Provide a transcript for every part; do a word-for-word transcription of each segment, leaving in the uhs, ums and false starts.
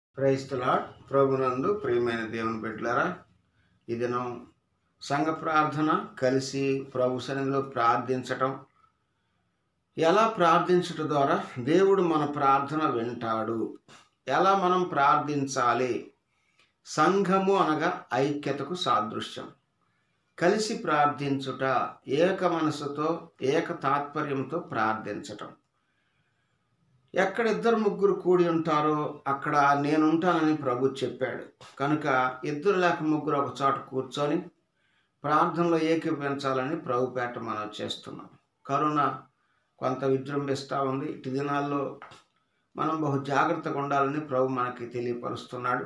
Praise the lord. ప్రభునందు ప్రియమైన దేవుని బిడ్డలారా, ఈ దినం సంఘ ప్రార్థన కలిసి ప్రభు సన్నిధిలో ప్రార్థించటం, ఎలా ప్రార్థించటం ద్వారా దేవుడు మన ప్రార్థన వింటాడు, ఎలా మనం ప్రార్థించాలి. సంఘము అనగా ఐక్యతకు సాదృశ్యం. కలిసి ప్రార్థించుట, ఏక మనసుతో ఏక తాత్పర్యంతో ప్రార్థించటం. ఎక్కడ ఇద్దరు ముగ్గురు కూడి ఉంటారో అక్కడ నేనుంటానని ప్రభు చెప్పాడు. కనుక ఇద్దరు లేక ముగ్గురు ఒక చోట కూర్చొని ప్రార్థనలో ఏకీభవించాలని ప్రభు పేట మనం చేస్తున్నాం. కరోనా కొంత విజృంభిస్తూ ఉంది. ఇటు దినాల్లో మనం బహు జాగ్రత్తగా ఉండాలని ప్రభు మనకి తెలియపరుస్తున్నాడు.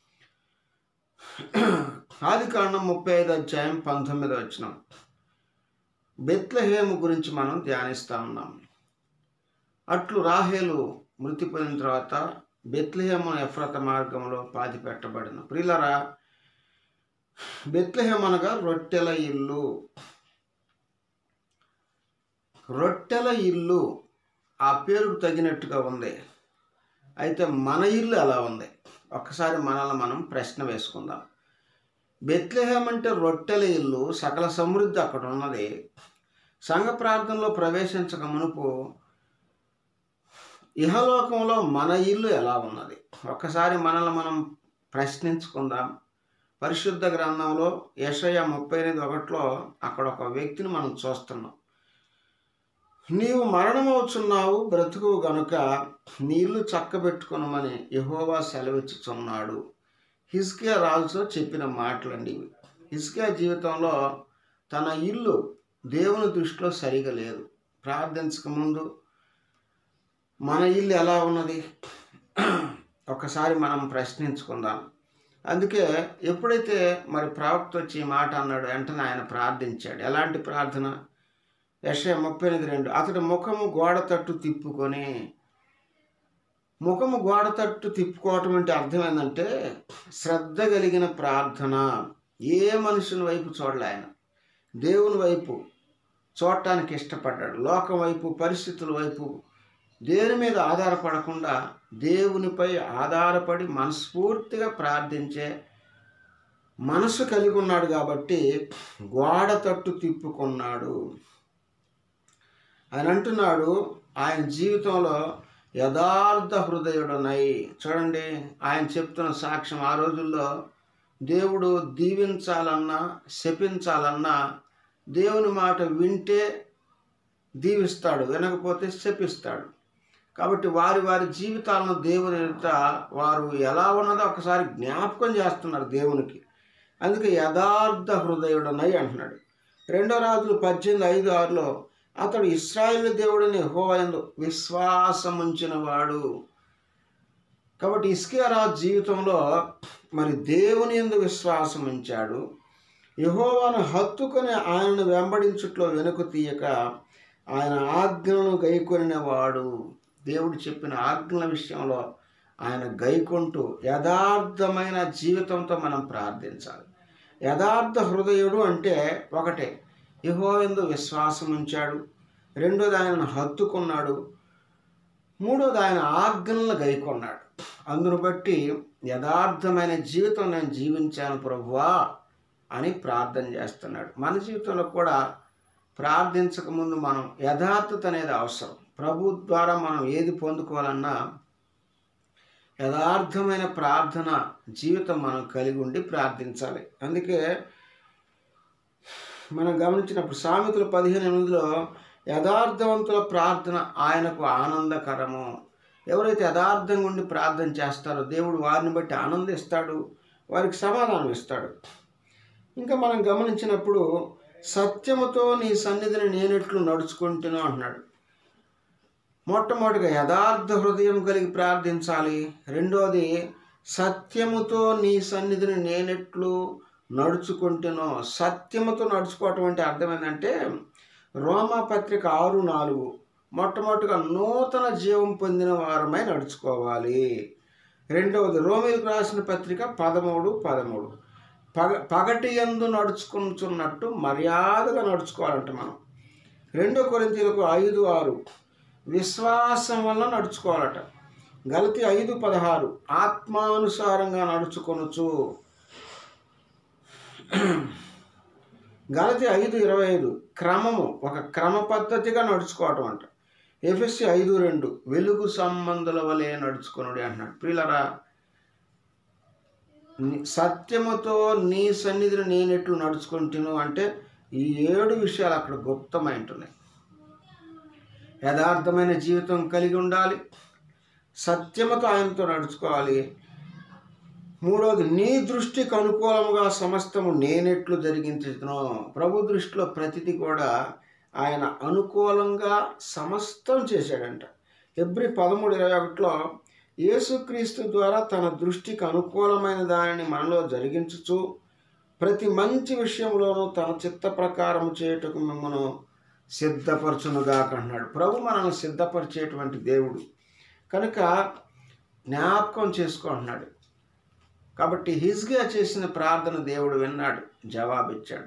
ఆదికాండం ముప్పై ఐదు అధ్యాయం పంతొమ్మిది వచనం బెత్లెహేము గురించి మనం ధ్యానిస్తూ ఉన్నాం. అట్లు రాహేలు మృతి పొందిన తర్వాత బెత్లెహేము ఎఫ్రత మార్గంలో పాతి పెట్టబడిన. ప్రియులరా, బెత్లెహేము అనగా రొట్టెల ఇల్లు. రొట్టెల ఇల్లు ఆ పేరుకు తగినట్టుగా ఉంది. అయితే మన ఇల్లు ఎలా ఉంది? ఒక్కసారి మనల్ని మనం ప్రశ్న వేసుకుందాం. బెత్లెహేము అంటే రొట్టెల ఇల్లు, సకల సమృద్ధి అక్కడ ఉన్నది. సంఘ ప్రార్థనలో ప్రవేశించక మునుపు ఇహలోకంలో మన ఇల్లు ఎలా ఉన్నది? ఒక్కసారి మనల్ని మనం ప్రశ్నించుకుందాం. పరిశుద్ధ గ్రంథంలో యెషయా ముప్పై ఎనిమిది ఒకటిలో అక్కడ ఒక వ్యక్తిని మనం చూస్తున్నాం. నీవు మరణమవుచున్నావు, బ్రతుకు గనుక నీ ఇల్లు చక్కబెట్టుకునమని యెహోవా సెలవిచ్చుచున్నాడు. హిజ్కియా రాజుతో చెప్పిన మాటలండి ఇవి. హిజ్కియా జీవితంలో తన ఇల్లు దేవుని దృష్టిలో సరిగా లేదు. ప్రార్థించక ముందు మన ఇల్లు ఎలా ఉన్నది? ఒకసారి మనం ప్రశ్నించుకుందాం. అందుకే ఎప్పుడైతే మరి ప్రవక్త వచ్చి ఈ మాట అన్నాడు, వెంటనే ఆయన ప్రార్థించాడు. ఎలాంటి ప్రార్థన? యెషయా ముప్పై ఎనిమిది రెండు అతడు ముఖము గోడ తట్టు తిప్పుకొని. ముఖము గోడ తట్టు తిప్పుకోవటం అంటే అర్థం ఏంటంటే శ్రద్ధ కలిగిన ప్రార్థన. ఏ మనుషుని వైపు చూడలే ఆయన, దేవుని వైపు చూడటానికి ఇష్టపడ్డాడు. లోకం వైపు, పరిస్థితుల వైపు దేని మీద ఆధారపడకుండా దేవునిపై ఆధారపడి మనస్ఫూర్తిగా ప్రార్థించే మనసు కలిగి ఉన్నాడు. కాబట్టి గోడ తట్టు తిప్పుకున్నాడు. ఆయన అంటున్నాడు, ఆయన జీవితంలో యథార్థ హృదయుడునై. చూడండి, ఆయన చెప్తున్న సాక్ష్యం. ఆ రోజుల్లో దేవుడు దీవించాలన్నా శపించాలన్నా దేవుని మాట వింటే దీవిస్తాడు, వినకపోతే శపిస్తాడు. కాబట్టి వారి వారి జీవితాలను దేవుని ఎదుట వారు ఎలా ఉన్నదో ఒకసారి జ్ఞాపకం చేస్తున్నారు దేవునికి. అందుకే యథార్థ హృదయుడనై అంటున్నాడు. రెండో రాజులు పద్దెనిమిది ఐదు ఆరులో అతడు ఇశ్రాయేలు దేవుడిని యెహోవా యందు విశ్వాసం ఉంచిన వాడు. కాబట్టి హిజ్కియా రాజు జీవితంలో మరి దేవుని యందు విశ్వాసం ఉంచాడు. యెహోవాను హత్తుకొని ఆయనను వెంబడించుట్లో వెనుక తీయక ఆయన ఆజ్ఞలను గైకొనినవాడు. దేవుడు చెప్పిన ఆజ్ఞల విషయంలో ఆయన గైకొంటూ యథార్థమైన జీవితంతో మనం ప్రార్థించాలి. యథార్థ హృదయుడు అంటే ఒకటే, యెహోవా యందు విశ్వాసం ఉంచాడు. రెండోది ఆయనను హత్తుకున్నాడు. మూడోది ఆయన ఆజ్ఞలను గైకొన్నాడు. అందును బట్టి యథార్థమైన జీవితం నేను జీవించాను ప్రభువా అని ప్రార్థన చేస్తున్నాడు. మన జీవితంలో కూడా ప్రార్థించకముందు మనం యథార్థత అనేది అవసరం. ప్రభు ద్వారా మనం ఏది పొందుకోవాలన్నా యథార్థమైన ప్రార్థన జీవితం మనం కలిగి ఉండి ప్రార్థించాలి. అందుకే మనం గమనించినప్పుడు సామెతలు పదిహేను ఎనిమిదిలో యథార్థవంతుల ప్రార్థన ఆయనకు ఆనందకరము. ఎవరైతే యథార్థంగా ఉండి ప్రార్థన చేస్తారో దేవుడు వారిని బట్టి ఆనందిస్తాడు, వారికి సమాధానం ఇస్తాడు. ఇంకా మనం గమనించినప్పుడు సత్యముతో నీ సన్నిధిని నేనెట్లు నడుచుకుంటున్నా అంటున్నాడు. మొట్టమొదటిగా యథార్థ హృదయం కలిగి ప్రార్థించాలి. రెండోది సత్యముతో నీ సన్నిధిని నేనెట్లు నడుచుకుంటునో. సత్యముతో నడుచుకోవటం అంటే అర్థం ఏంటంటే రోమా పత్రిక ఆరు నాలుగు మొట్టమొదటిగా నూతన జీవం పొందిన వారమై నడుచుకోవాలి. రెండవది రోమీయులకు రాసిన పత్రిక పదమూడు పదమూడు పగ పగటి యందు నడుచుకుంటున్నట్టు మర్యాదగా నడుచుకోవాలంట మనం. రెండో కొరింథీయులకు ఐదు ఆరు విశ్వాసం వల్ల నడుచుకోవాలట. గలతీ ఐదు పదహారు ఆత్మానుసారంగా నడుచుకొనుచు. గలతీ ఐదు ఇరవై ఐదు క్రమము, ఒక క్రమ పద్ధతిగా నడుచుకోవటం అంట. ఎఫెసీ ఐదు రెండు వెలుగు సంబంధుల వలె నడుచుకొనుడి అంటున్నాడు. ప్రియులరా, సత్యముతో నీ సన్నిధిని నేనెట్లు నడుచుకుంటును అంటే ఈ ఏడు విషయాలు అక్కడ గుప్తమై ఉంటున్నాయి. యథార్థమైన జీవితం కలిగి ఉండాలి, సత్యముతో ఆయనతో నడుచుకోవాలి. మూడవది, నీ దృష్టికి అనుకూలముగా సమస్తము నేనెట్లు జరిగించును. ప్రభు దృష్టిలో ప్రతిదీ కూడా ఆయన అనుకూలంగా సమస్తం చేశాడంట. హెబ్రీ పదమూడు ఇరవై ఒకటిలో యేసుక్రీస్తు ద్వారా తన దృష్టికి అనుకూలమైన దానిని మనలో జరిగించుచు ప్రతి మంచి విషయంలోనూ తన చిత్త ప్రకారం చేయుటకు మిమ్మను సిద్ధపరచునుగాక అన్నాడు. ప్రభు మనల్ని సిద్ధపరిచేటువంటి దేవుడు కనుక జ్ఞాపకం చేసుకుంటున్నాడు. కాబట్టి హిజ్కియా చేసిన ప్రార్థన దేవుడు విన్నాడు, జవాబిచ్చాడు.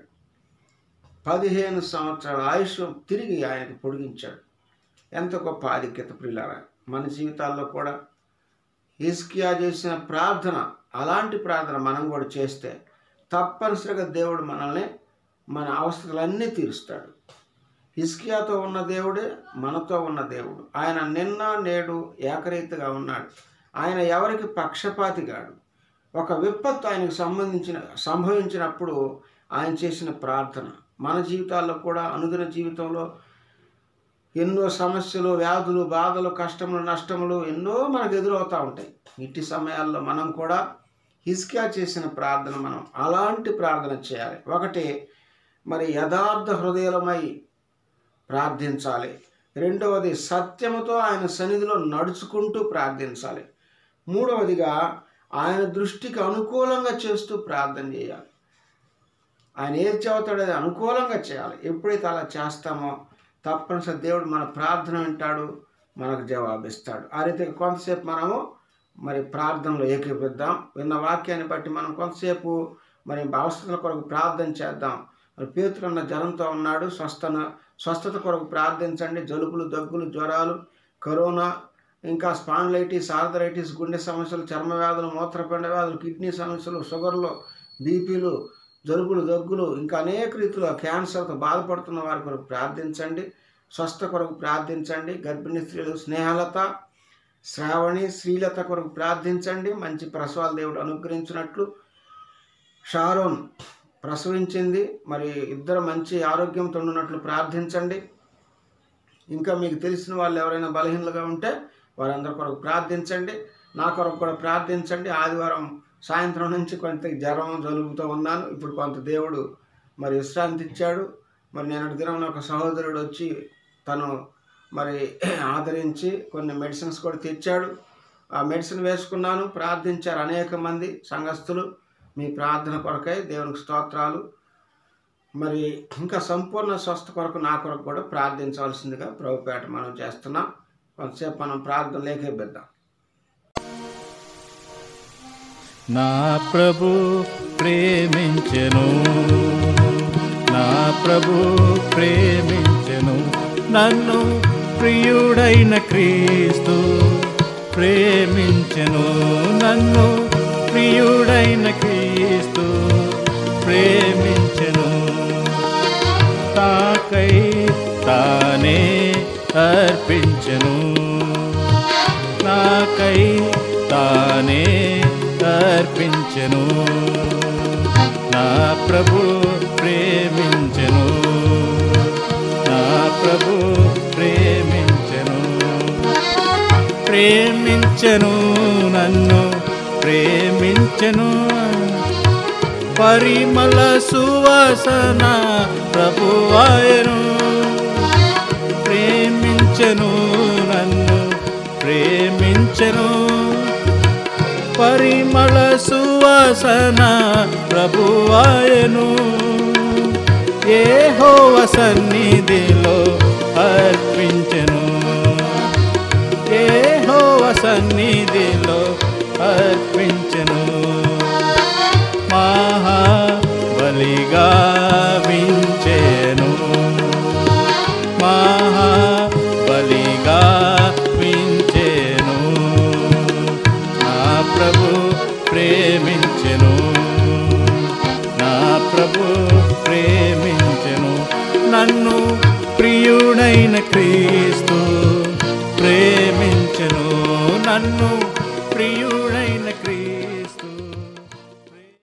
పదిహేను సంవత్సరాల ఆయుష్ తిరిగి ఆయనకు పొడిగించాడు. ఎంత గొప్ప ఆధిక్యత ప్రియులారా! మన జీవితాల్లో కూడా హిజ్కియా చేసిన ప్రార్థన, అలాంటి ప్రార్థన మనం కూడా చేస్తే తప్పనిసరిగా దేవుడు మనల్ని మన అవసరాలన్నీ తీరుస్తాడు. హిజ్కియాతో ఉన్న దేవుడే మనతో ఉన్న దేవుడు. ఆయన నిన్న నేడు ఏకరీతిగా ఉన్నాడు. ఆయన ఎవరికి పక్షపాతిగాడు. ఒక విపత్తు ఆయనకు సంబంధించిన సంభవించినప్పుడు ఆయన చేసిన ప్రార్థన మన జీవితాల్లో కూడా, అనుదిన జీవితంలో ఎన్నో సమస్యలు, వ్యాధులు, బాధలు, కష్టములు, నష్టములు ఎన్నో మనకు ఎదురవుతూ ఉంటాయి. ఇట్టి సమయాల్లో మనం కూడా హిజ్కియా చేసిన ప్రార్థన మనం అలాంటి ప్రార్థన చేయాలి. ఒకటి, మరి యథార్థ హృదయమై ప్రార్థించాలి. రెండవది, సత్యముతో ఆయన సన్నిధిలో నడుచుకుంటూ ప్రార్థించాలి. మూడవదిగా, ఆయన దృష్టికి అనుకూలంగా చేస్తూ ప్రార్థన చేయాలి. ఆయన ఏది చెబుతాడో అది అనుకూలంగా చేయాలి. ఎప్పుడైతే అలా చేస్తామో తప్పనిసరి దేవుడు మన ప్రార్థన వింటాడు, మనకు జవాబిస్తాడు. ఆ రీతిగా కొంతసేపు మనము మరి ప్రార్థనలో ఏకీపిద్దాం. విన్న వాక్యాన్ని బట్టి మనం కొంతసేపు మరి అవసరాల కొరకు ప్రార్థన చేద్దాం. మరి పేతురు అన్న జ్వరంతో ఉన్నాడు, స్వస్థన స్వస్థత కొరకు ప్రార్థించండి. జలుబులు, దగ్గులు, జ్వరాలు, కరోనా, ఇంకా స్పాండిలైటిస్, ఆర్థరైటిస్, గుండె సమస్యలు, చర్మ వ్యాధులు, మూత్రపిండ వ్యాధులు, కిడ్నీ సమస్యలు, షుగర్లు, బీపీలు, జలుబులు, దగ్గులు, ఇంకా అనేక రీతిలో క్యాన్సర్తో బాధపడుతున్న వారి కొరకు ప్రార్థించండి. స్వస్థ కొరకు ప్రార్థించండి. గర్భిణీ స్త్రీలు స్నేహలత, శ్రావణి, శ్రీలత కొరకు ప్రార్థించండి. మంచి ప్రసవాలు దేవుడు అనుగ్రహించినట్లు. షారోన్ ప్రసవించింది, మరి ఇద్దరు మంచి ఆరోగ్యంతో ఉన్నట్లు ప్రార్థించండి. ఇంకా మీకు తెలిసిన వాళ్ళు ఎవరైనా బలహీనలుగా ఉంటే వారందరి కొరకు ప్రార్థించండి. నా కొరకు కూడా ప్రార్థించండి. ఆదివారం సాయంత్రం నుంచి కొంత జ్వరం, జలుబుతో ఉన్నాను. ఇప్పుడు కొంత దేవుడు మరి విశ్రాంతి ఇచ్చాడు. మరి నేను దినం ఒక సహోదరుడు వచ్చి తను మరి ఆదరించి కొన్ని మెడిసిన్స్ కూడా తెచ్చాడు. ఆ మెడిసిన్ వేసుకున్నాను. ప్రార్థించారు అనేక మంది సంఘస్థులు. మీ ప్రార్థన కొరకై దేవునికి స్తోత్రాలు. మరి ఇంకా సంపూర్ణ స్వస్థ కొరకు నా కొరకు కూడా ప్రార్థించవలసిందిగా ప్రభుపేట మనం చేస్తున్నాం. కొంతసేపు మనం ప్రార్థన లేఖేద్దాం. నా ప్రభు ప్రేమించెను, నా ప్రభు ప్రేమించెను, నన్ను ప్రియుడైన క్రీస్తు ప్రేమించెను, నన్ను ప్రియుడైన క్రీస్తు ప్రేమించెను. తాకై తానే అర్పించెను, నాకై తానే అర్పించెను. నా ప్రభు ప్రేమించెను, నా ప్రభు ప్రేమించెను, ప్రేమించెను, నన్ను ప్రేమించెను. పరిమళ సువాసన ప్రభువాయను, ప్రేమించెను, నన్ను ప్రేమించెను. పరిమళ సువాసన ప్రభువాయను. యెహోవా సన్నిధిలో అర్పించెను, యెహోవా సన్నిధిలో అర్పించెను. మహా బలిగా వించెను, మహా బలిగా వించెను. ప్రేమించెను. నా ప్రభు ప్రేమించెను. నన్ను ప్రియుడైన క్రీస్తు ప్రేమించెను. నన్ను ప్రియుడైన